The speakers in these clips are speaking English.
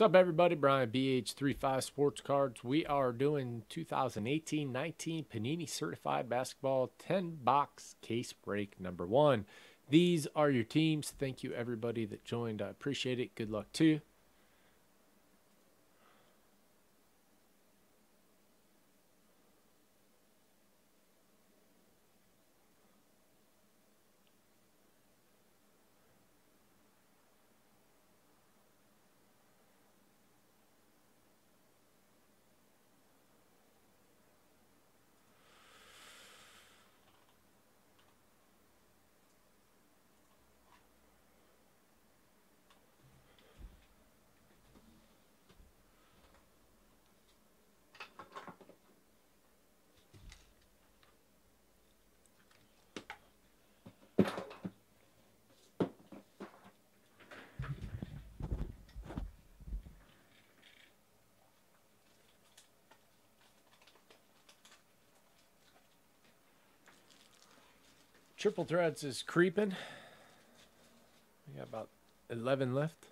What's up, everybody? Brian BH35 Sports Cards. We are doing 2018-19 Panini Certified Basketball 10-box case break number 1. These are your teams. Thank you, everybody that joined. I appreciate it. Good luck to you. Triple Threads is creeping. We got about 11 left.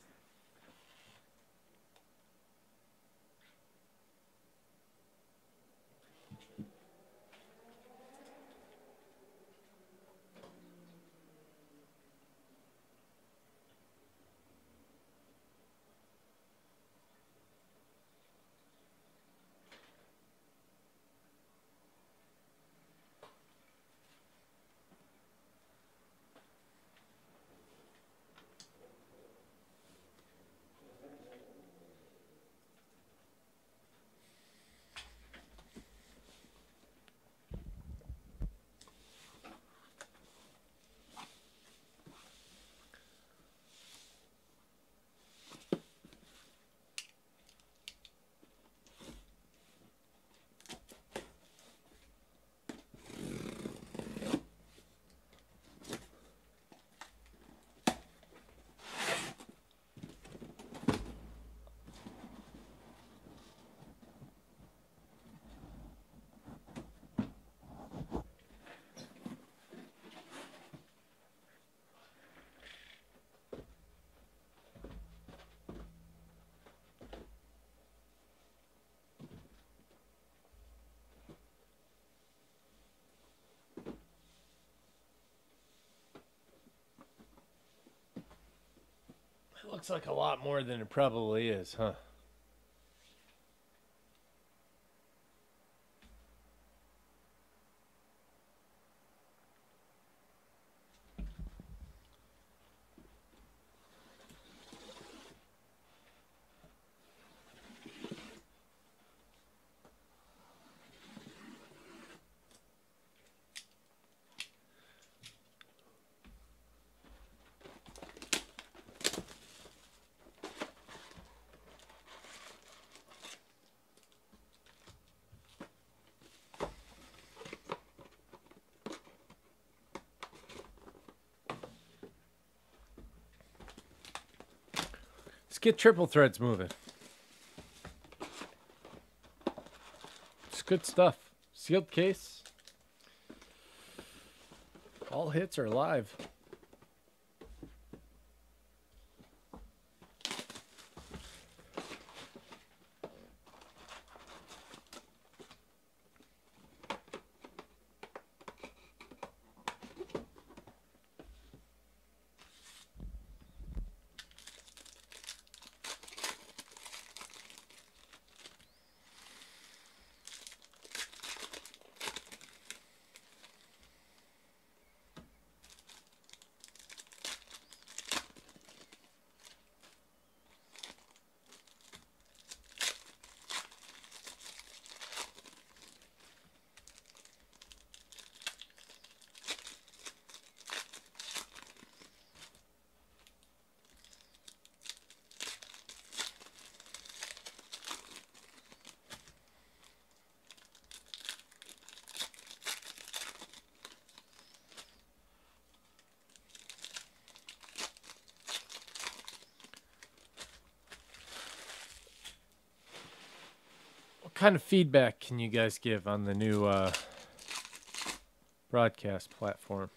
It looks like a lot more than it probably is, huh? Let's get Triple Threads moving. It's good stuff. Sealed case. All hits are live. What kind of feedback can you guys give on the new broadcast platform?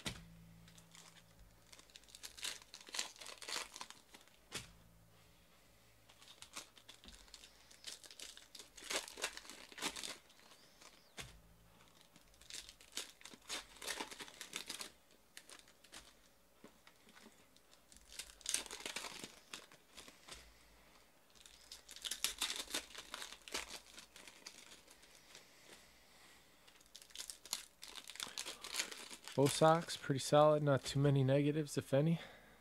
Both socks, pretty solid. Not too many negatives, if any.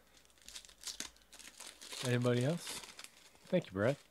Anybody else? Thank you, Brad.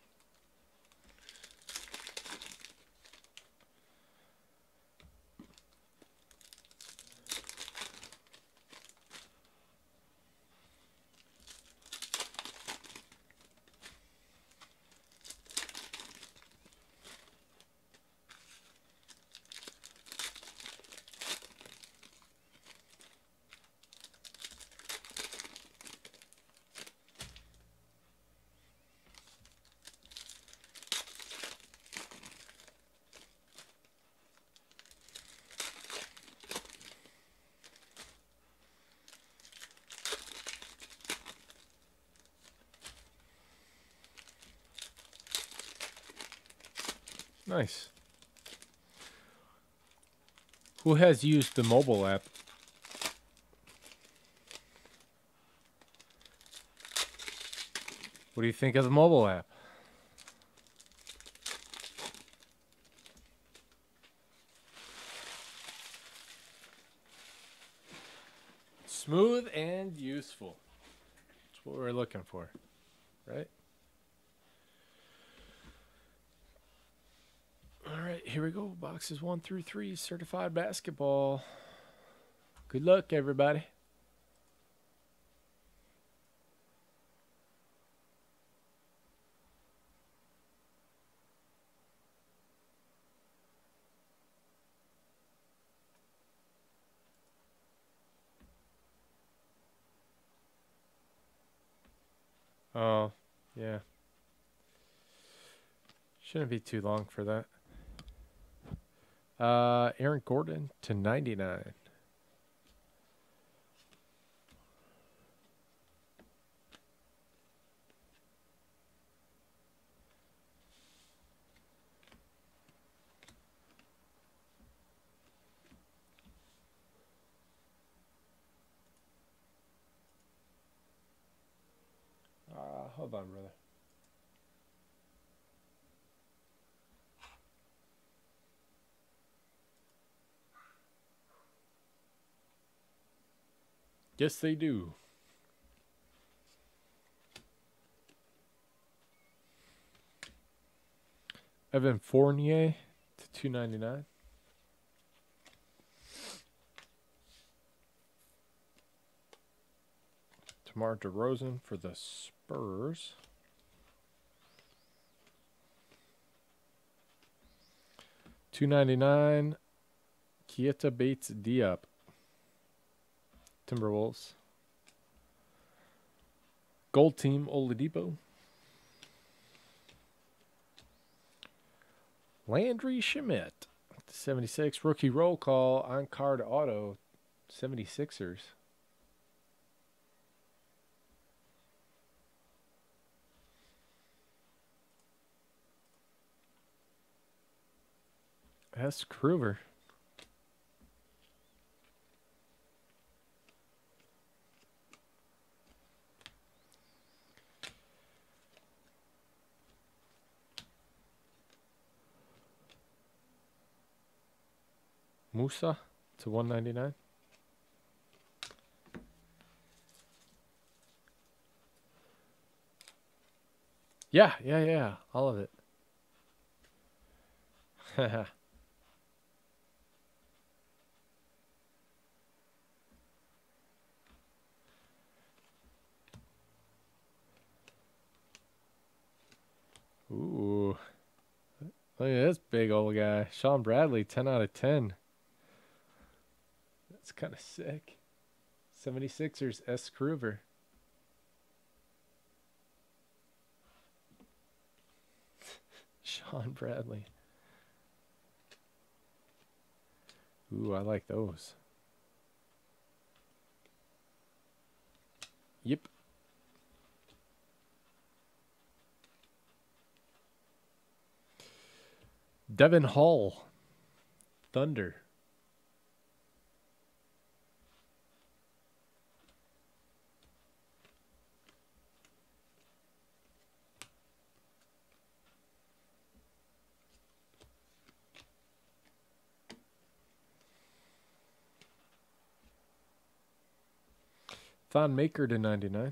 Nice. Who has used the mobile app? What do you think of the mobile app? Smooth and useful. That's what we're looking for, right? All right, here we go. Boxes 1 through 3, certified basketball. Good luck, everybody. Oh, yeah. Shouldn't be too long for that. Aaron Gordon to 99. Hold on, brother. Yes, they do. Evan Fournier to 299. DeMar DeRozan for the Spurs. $2.99. Keita Bates Diop. Timberwolves. Gold Team Oladipo. Landry Shamet. 76. Rookie roll call on card auto. 76ers. S. Kruger. Musa to 199. Yeah. All of it. Ooh. Look at this big old guy. Sean Bradley, 10 out of 10. That's kind of sick. 76ers, S. Kruger. Sean Bradley. Ooh, I like those. Yep. Devin Hall. Thunder. Thon Maker to 99.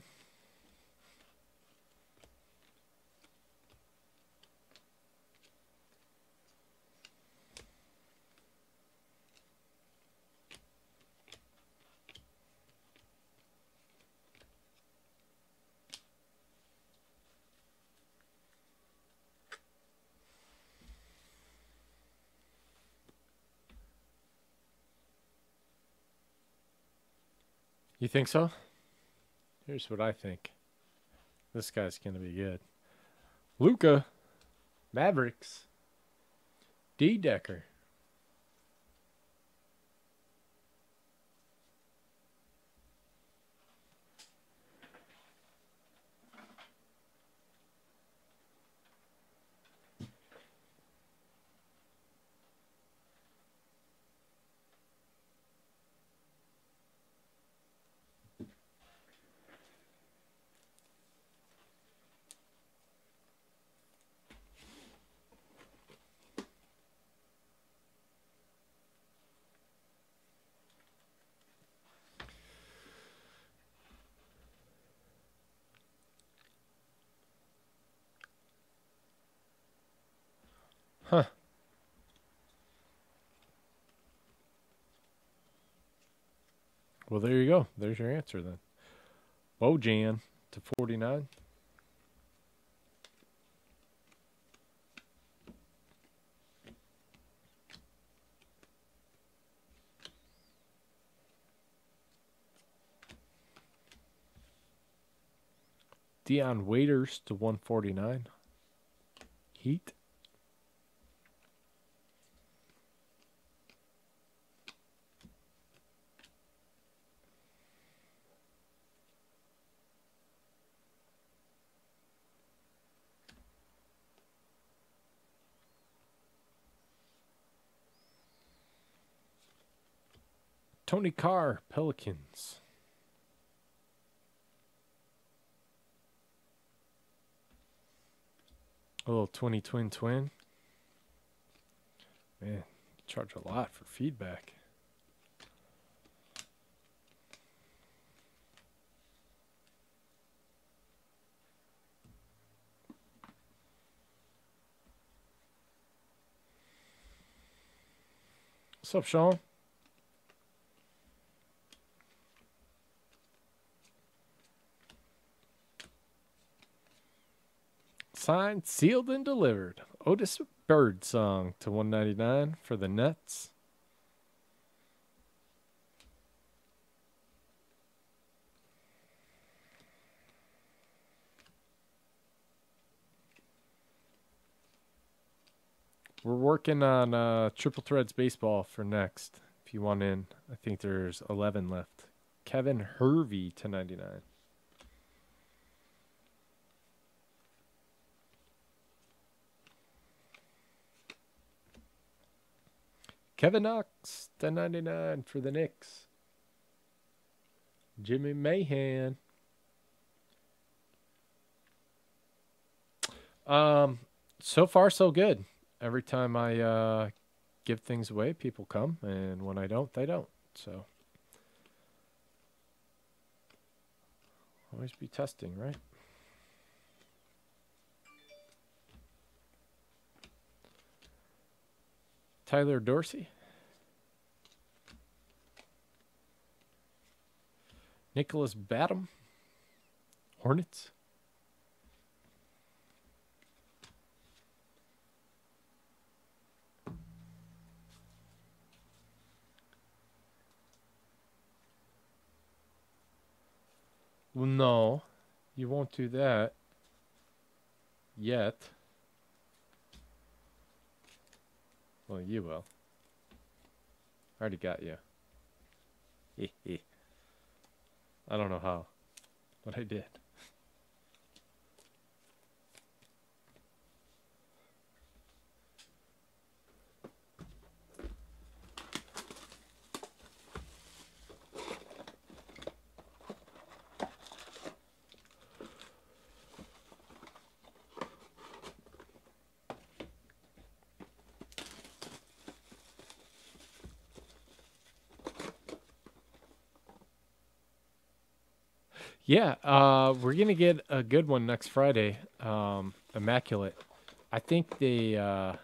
You think so? Here's what I think. This guy's going to be good. Luka, Mavericks, D. Decker. Huh. Well, there you go. There's your answer then. Bojan to 49. Dion Waiters to 149. Heat. Tony Carr, Pelicans. A little 20 twin. Man, you charge a lot for feedback. What's up, Sean? Signed, sealed, and delivered. Otis Birdsong to 199 for the Nets. We're working on Triple Threads Baseball for next. If you want in, I think there's 11 left. Kevin Hervey to 99. Kevin Knox to 99 for the Knicks. Jimmy Mahan. So far so good. Every time I give things away, people come, and when I don't, they don't. So always be testing, right? Tyler Dorsey. Nicholas Batum. Hornets. Well, no, you won't do that yet. Well, you will. I already got you. I don't know how, but I did. Yeah, we're gonna get a good one next Friday. Immaculate. I think they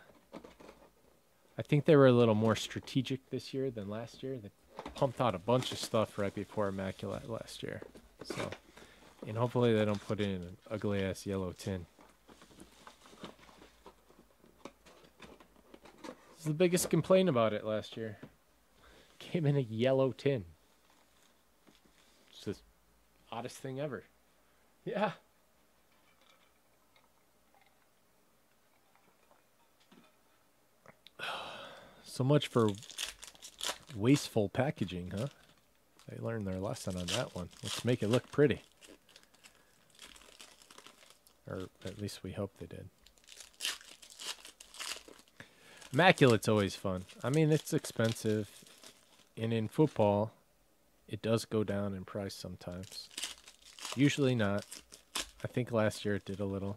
I think they were a little more strategic this year than last year. They pumped out a bunch of stuff right before Immaculate last year. So, and hopefully they don't put in an ugly ass yellow tin. This is the biggest complaint about it last year. Came in a yellow tin. It's the oddest thing ever. Yeah. So much for wasteful packaging, huh? They learned their lesson on that one. Let's make it look pretty. Or at least we hope they did. Immaculate's always fun. I mean, it's expensive. And in football, it does go down in price sometimes. Usually not. I think last year it did a little.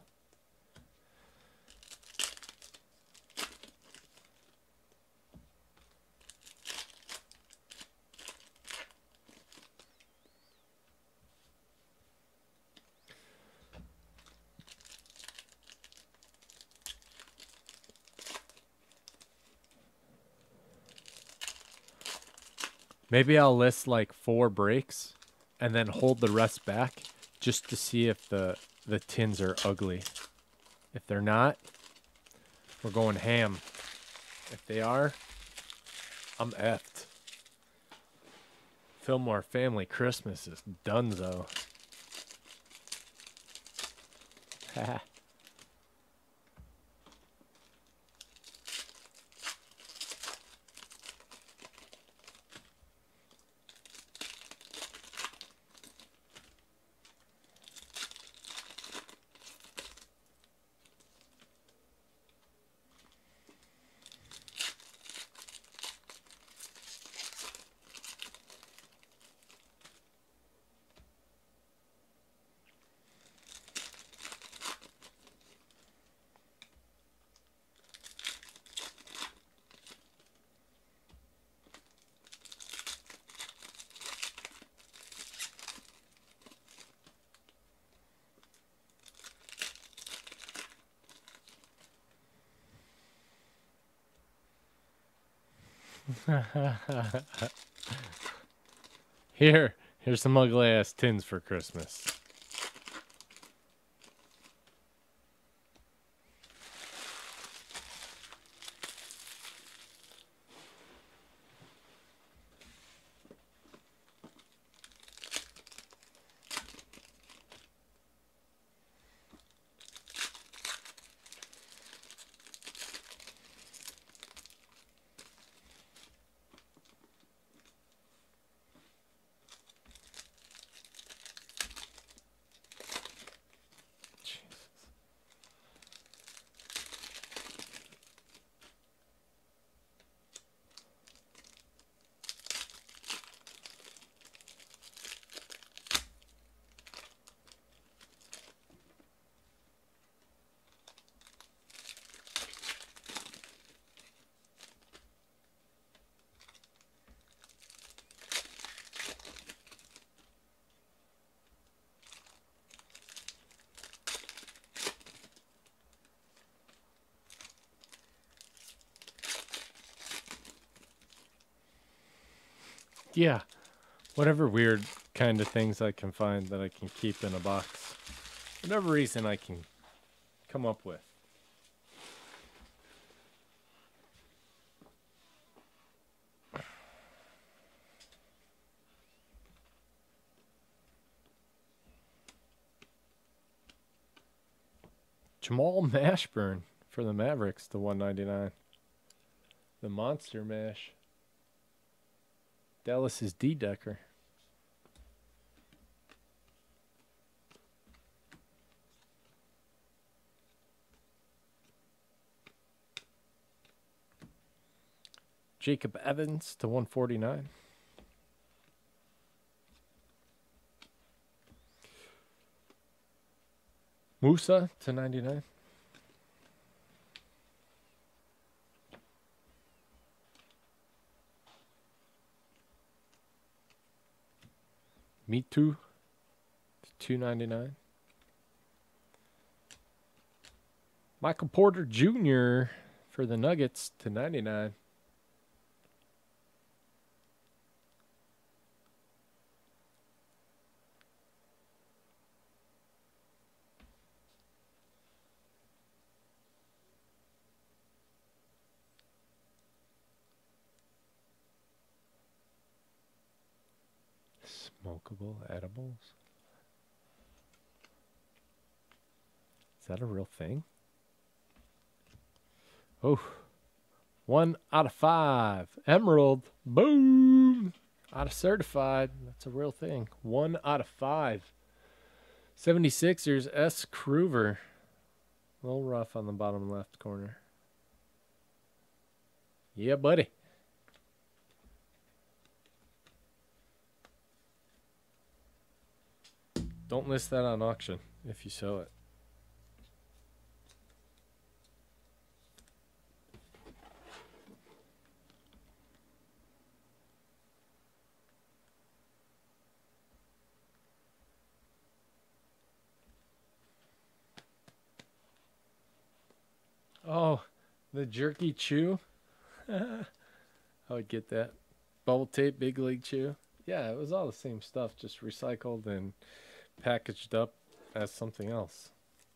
Maybe I'll list like 4 breaks and then hold the rest back just to see if the tins are ugly. If they're not, we're going ham. If they are, I'm effed. Fillmore Family Christmas is donezo. Haha. Here's some ugly ass tins for Christmas. Yeah, whatever weird kind of things I can find that I can keep in a box. Whatever reason I can come up with. Jamal Mashburn for the Mavericks to 199. The Monster Mash. Dallas's D Decker. Jacob Evans to 149. Musa to 99. Me Too $2.99. Michael Porter Jr. for the Nuggets $2.99. Smokable edibles. Is that a real thing? Oh, 1 out of 5. Emerald. Boom. Out of certified. That's a real thing. 1 out of 5. 76ers S. Kruger. A little rough on the bottom left corner. Yeah, buddy. Don't list that on auction if you sell it. Oh, the jerky chew. I would get that. Bubble tape, big league chew. Yeah, it was all the same stuff, just recycled and packaged up as something else.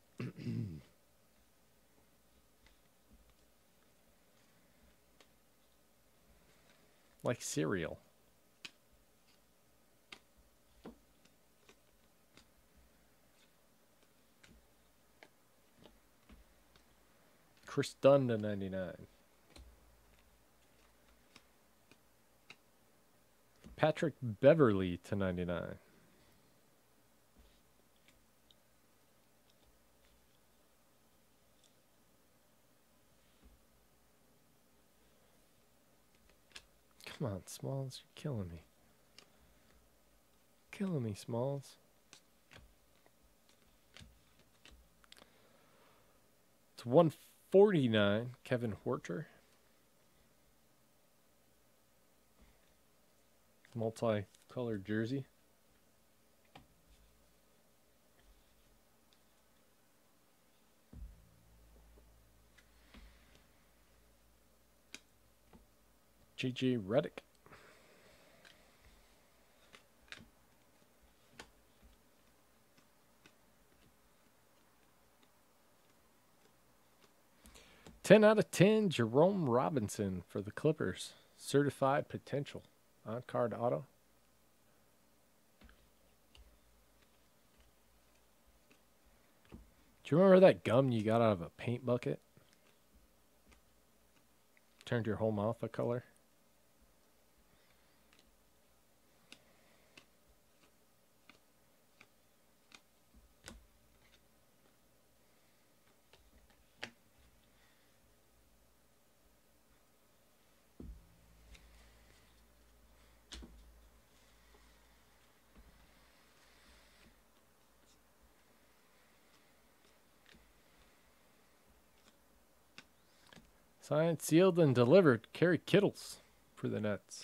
Like cereal. Chris Dunn to 99. Patrick Beverly to 99. Come on, Smalls, you're killing me. Killing me, Smalls. It's 149, Kevin Huerter. Multi-colored jersey. J.J. Redick. $10 out of 10, Jerome Robinson for the Clippers. Certified potential. On-card auto. Do you remember that gum you got out of a paint bucket? Turned your whole mouth a color? Signed, sealed, and delivered. Kerry Kittles for the Nets.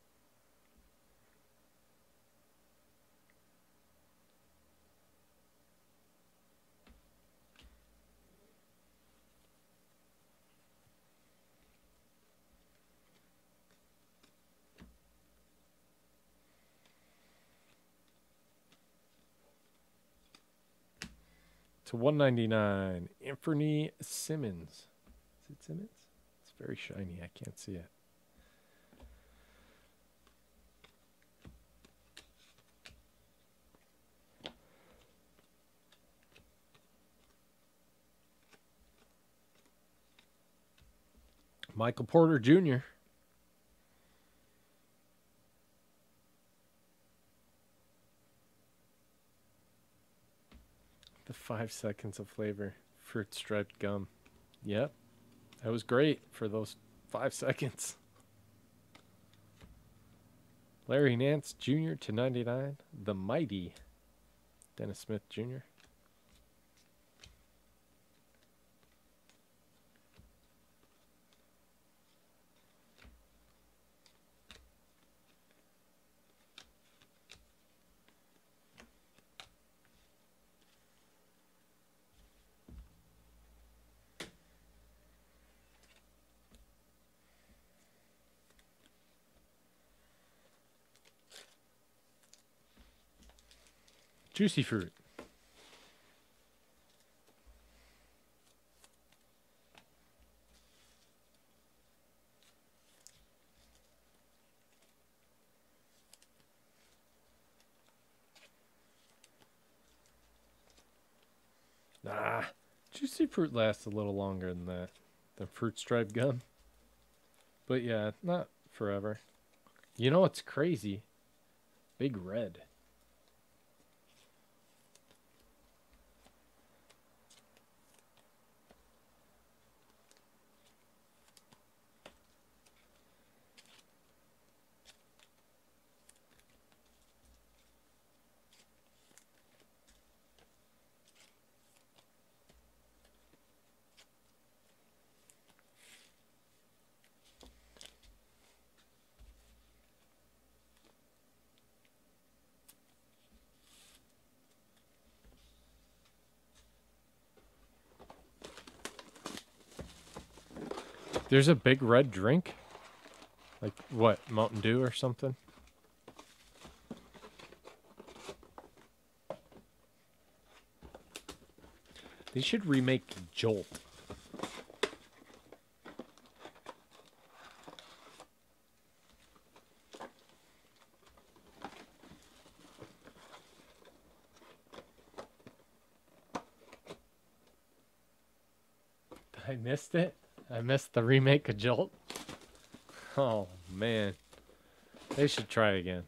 To 199, Anthony Simmons. Is it Simmons? It's very shiny. I can't see it. Michael Porter Jr. The 5 seconds of flavor. Fruit striped gum. Yep. That was great for those 5 seconds. Larry Nance Jr. to 99. The mighty Dennis Smith Jr. Juicy fruit. Nah, juicy fruit lasts a little longer than that, than fruit stripe gum. But yeah, not forever. You know what's crazy? Big Red. There's a Big Red drink? Like what, Mountain Dew or something? They should remake Jolt. I missed it. I missed the remake of Jolt. Oh, man. They should try again.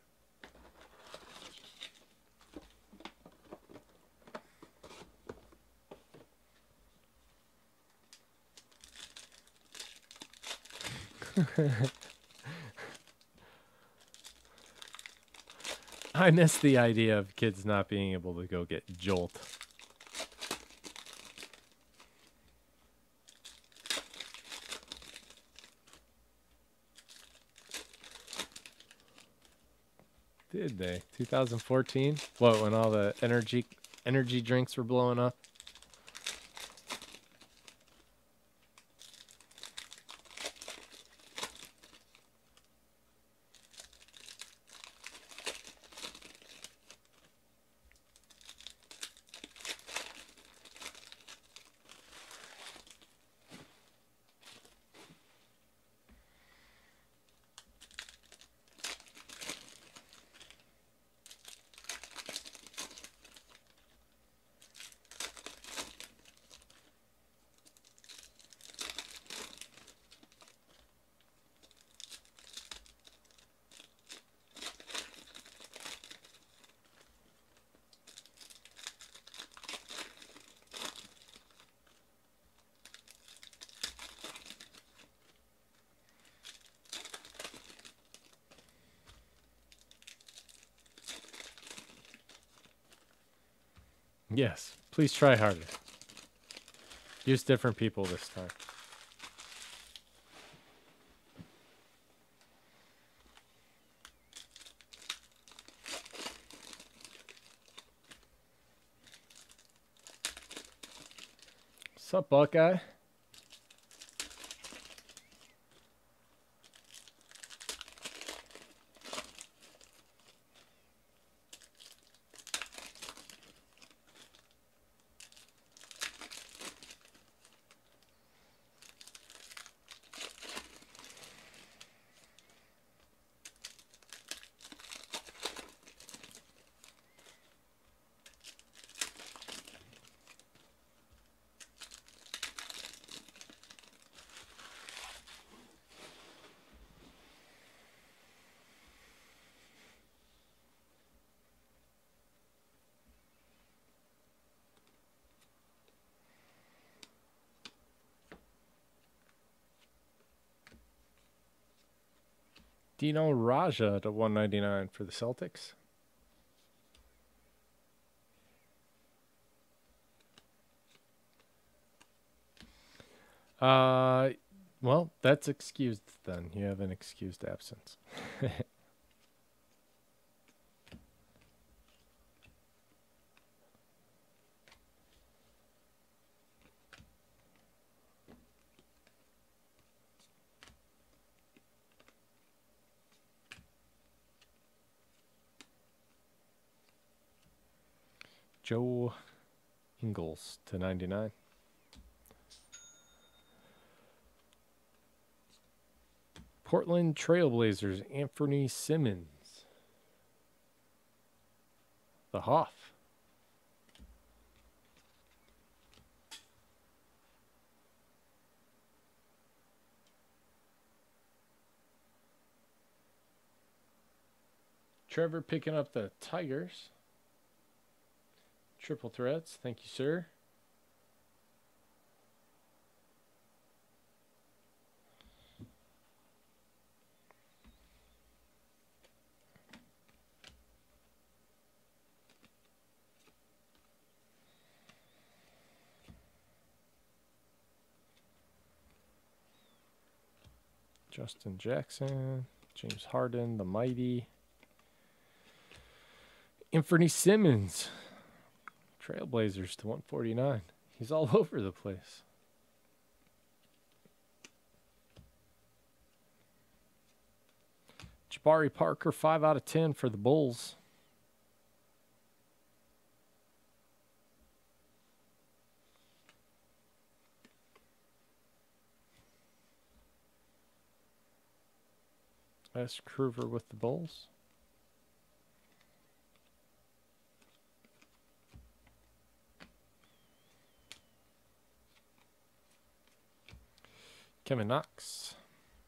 I miss the idea of kids not being able to go get Jolt. Did they? 2014? What, when all the energy drinks were blowing up? Yes. Please try harder. Use different people this time. What's up, Buckeye? Dino Raja to 199 for the Celtics. Well, that's excused then. You have an excused absence. Joe Ingles to 99. Portland Trailblazers, Anthony Simmons. The Hoff. Trevor picking up the Tigers. Triple threats. Thank you, sir. Justin Jackson, James Harden, the Mighty. Anthony Simmons, Trailblazers to 149. He's all over the place. Jabari Parker, 5 out of 10 for the Bulls. S. Kruger with the Bulls. Kevin Knox.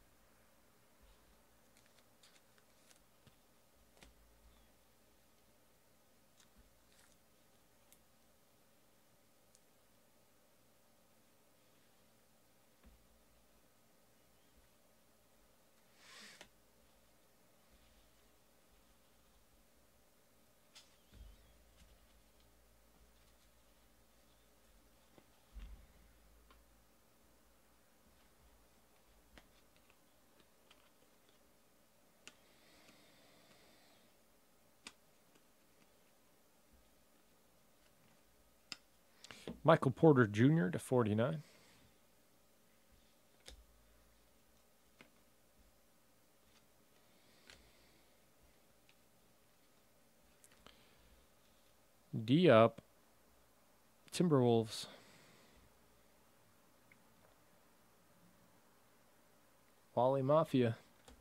Michael Porter Jr. to 49. D-Up, Timberwolves. Wally Mafia.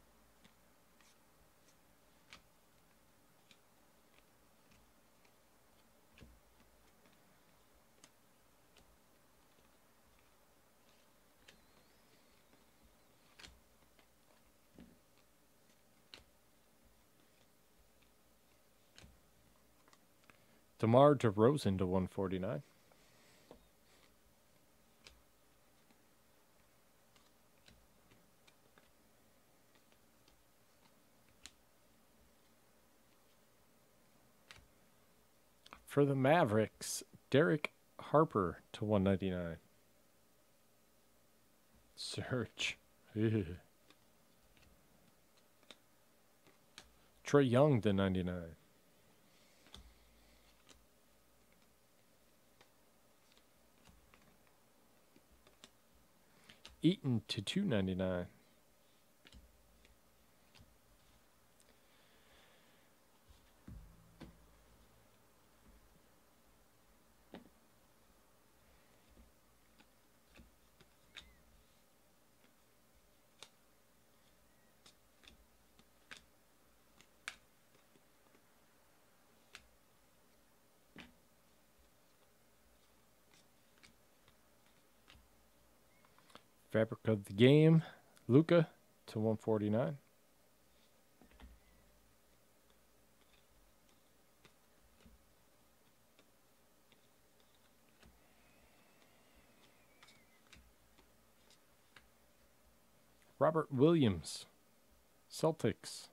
DeMar DeRozan to 149. For the Mavericks, Derek Harper to 199. Search. Trae Young to 99. Eaton to 299. Fabric of the Game, Luka to 149. Robert Williams, Celtics.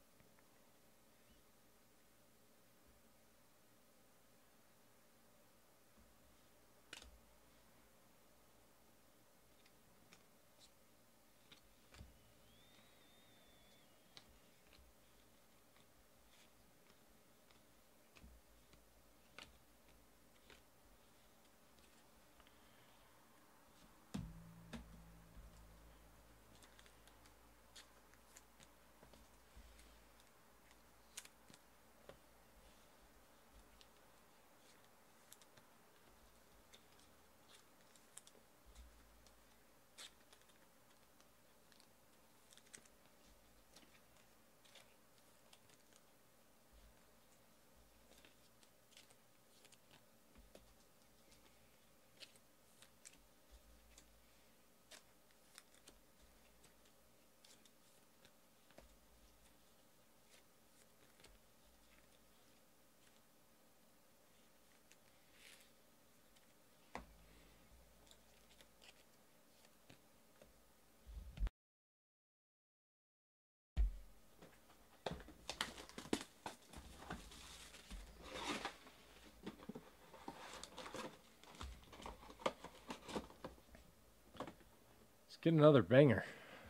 Get another banger.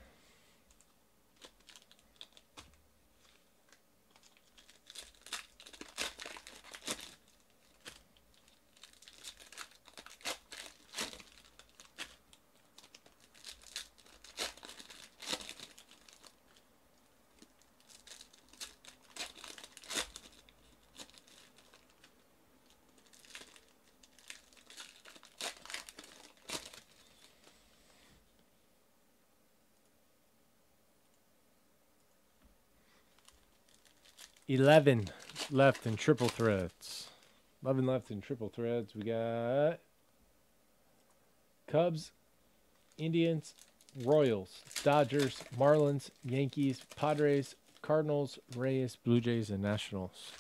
$11 left in triple threads. 11 left in triple threads. We got Cubs, Indians, Royals, Dodgers, Marlins, Yankees, Padres, Cardinals, Rays, Blue Jays, and Nationals.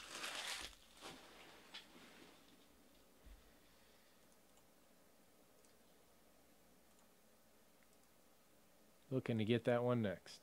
Looking to get that one next.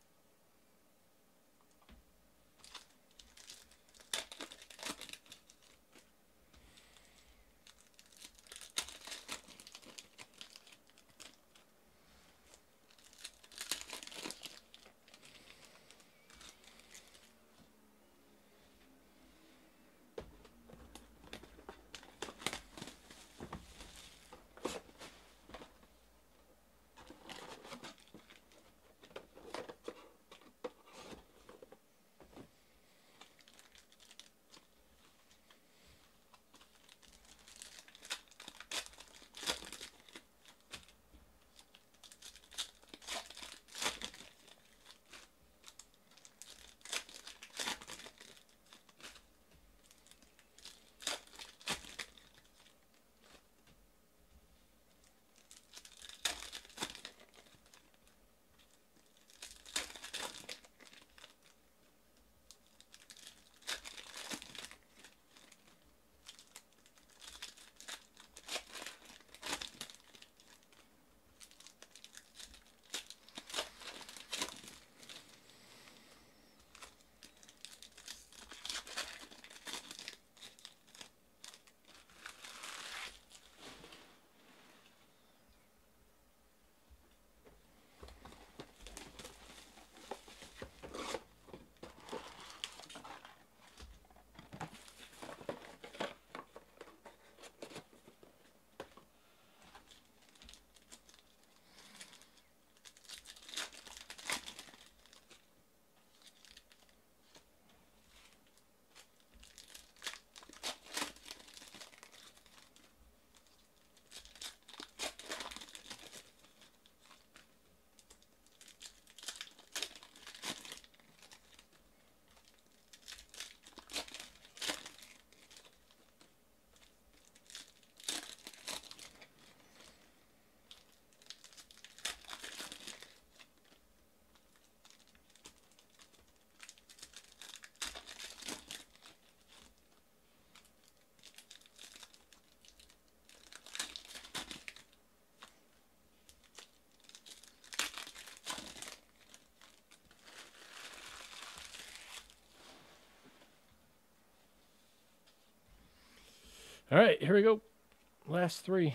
All right, here we go. Last three.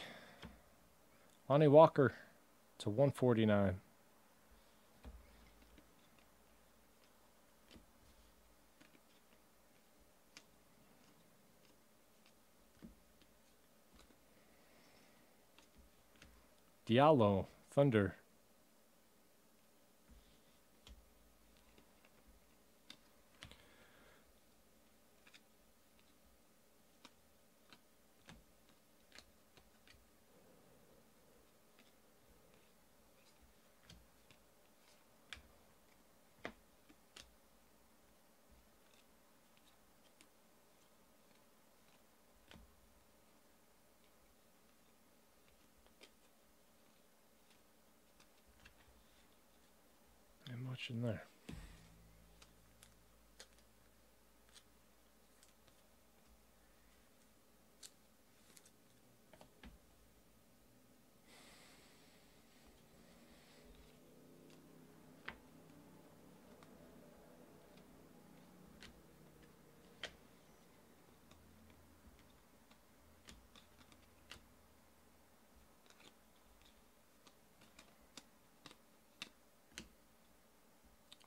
Lonnie Walker to 149. Diallo, Thunder. And much in there.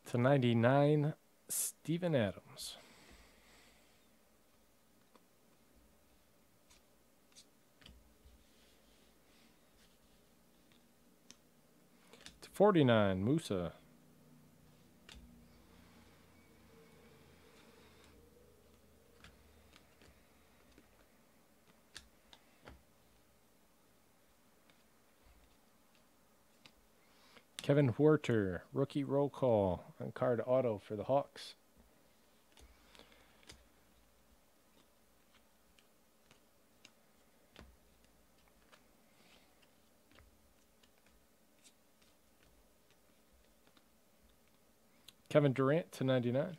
299, Steven Adams. To 49, Musa. Kevin Huerter, rookie roll call on card auto for the Hawks. Kevin Durant to 99.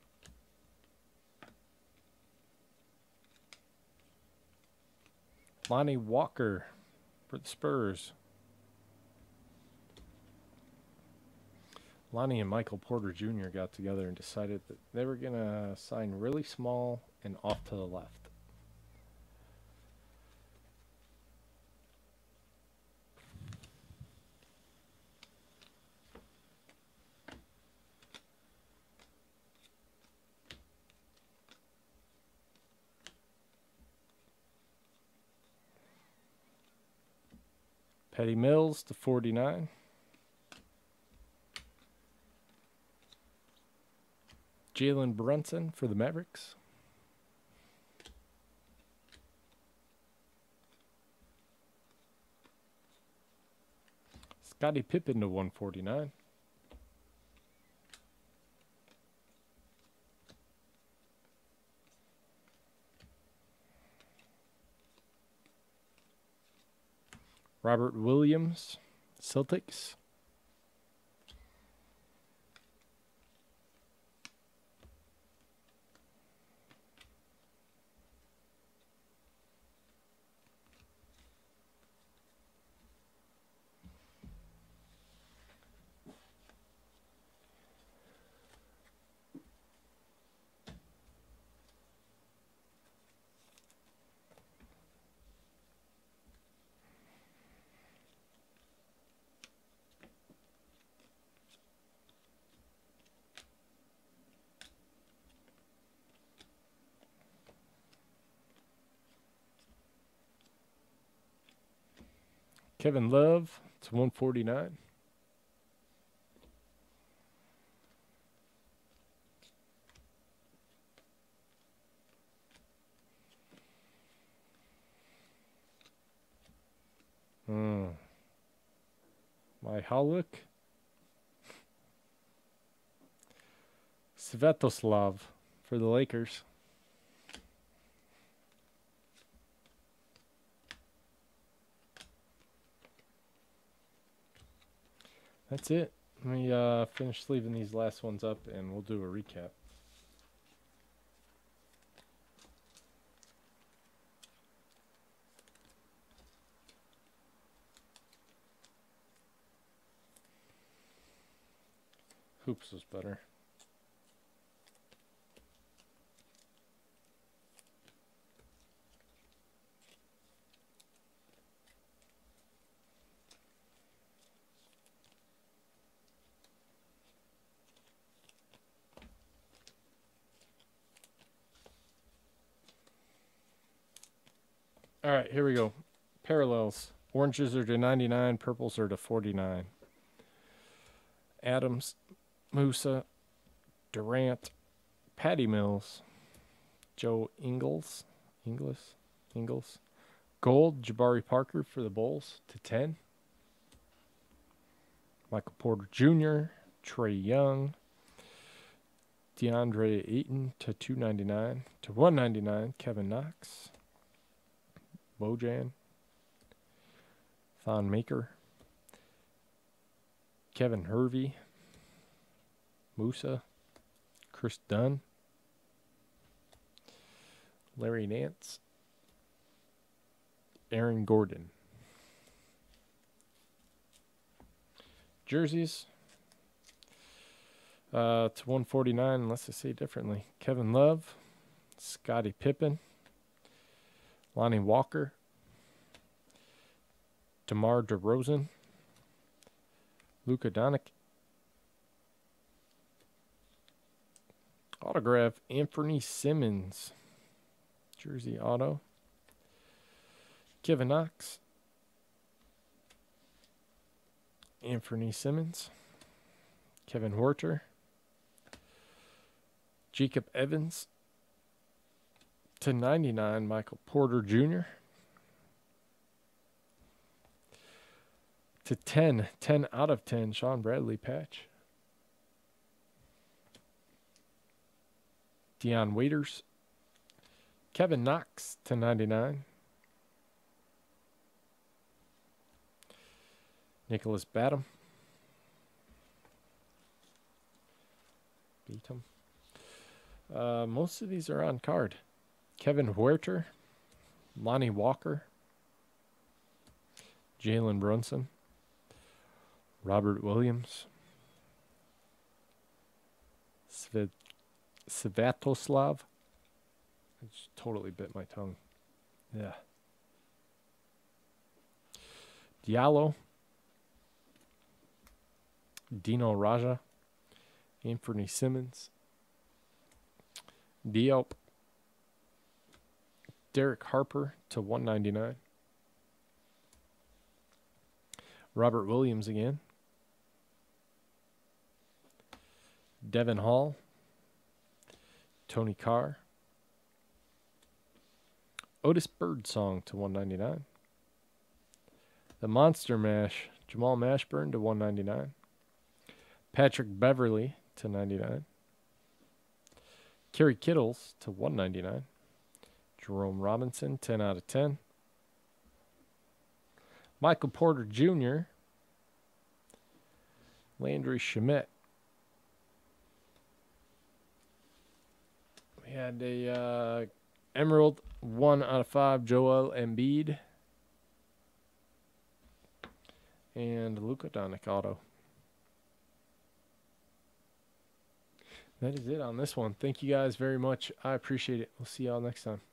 Lonnie Walker for the Spurs. Lonnie and Michael Porter Jr. got together and decided that they were going to sign really small and off to the left. Patty Mills to 49. Jalen Brunson for the Mavericks. Scottie Pippen to 149. Robert Williams, Celtics. Kevin Love to 149. My Haluk. Svetoslav for the Lakers. That's it. Let me finish sleeving these last ones up and we'll do a recap. Hoops was better. All right, here we go. Parallels. Oranges are to 99, purples are to 49. Adams, Musa, Durant, Patty Mills, Joe Ingles, Gold, Jabari Parker for the Bulls to 10. Michael Porter Jr., Trey Young, DeAndre Ayton to 299. To 199, Kevin Knox, Bojan, Thon Maker, Kevin Hervey, Musa, Chris Dunn, Larry Nance, Aaron Gordon. Jerseys to 149, unless I say differently. Kevin Love, Scottie Pippen, Lonnie Walker, DeMar DeRozan, Luka Doncic, Autograph, Anthony Simmons. Jersey auto. Kevin Knox. Anthony Simmons. Kevin Huerter. Jacob Evans. /99, Michael Porter Jr. /10, 10 out of 10, Sean Bradley patch. Dion Waiters. Kevin Knox /99. Nicholas Batum. Beat him. Most of these are on card. Kevin Huerter. Lonnie Walker. Jalen Brunson. Robert Williams. Svatoslav. I just totally bit my tongue. Yeah. Diallo. Dino Raja. Anthony Simmons. Diop. Derek Harper /199. Robert Williams again. Devin Hall. Tony Carr. Otis Birdsong /199. The Monster Mash. Jamal Mashburn /199. Patrick Beverly /99. Kerry Kittles /199. Jerome Robinson, 10 out of 10. Michael Porter Jr. Landry Shamet. We had a Emerald, 1 out of 5, Joel Embiid. And Luka Doncic auto. That is it on this one. Thank you guys very much. I appreciate it. We'll see y'all next time.